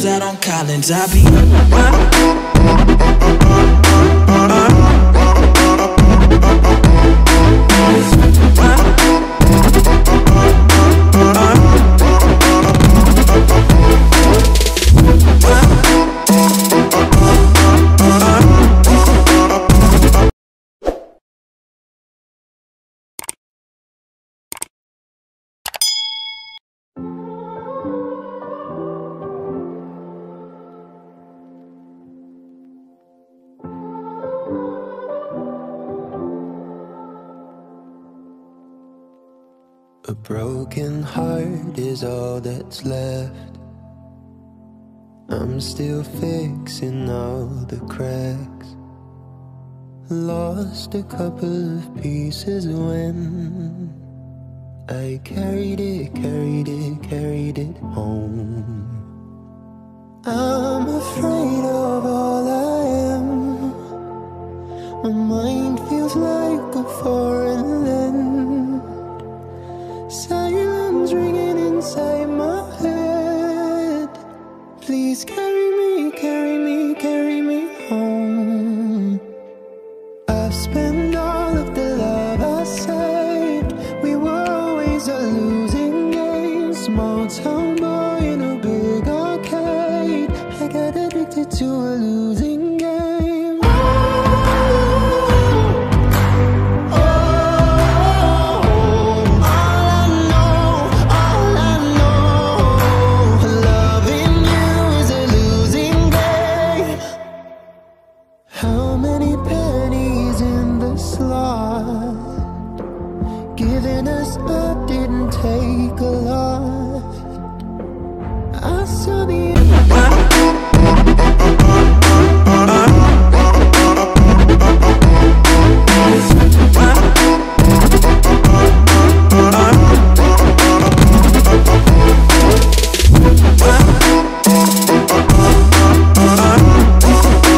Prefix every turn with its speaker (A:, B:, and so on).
A: shows out on Collins. I be
B: a broken heart is all that's left. I'm still fixing all the cracks. Lost a couple of pieces when I carried it home. I'm afraid of all I am. My mind feels like a foreign land. Silence ringing inside my head. Please carry me home. I've spent all of the love I saved. We were always a losing game. Small town boy in a big arcade. I got addicted to a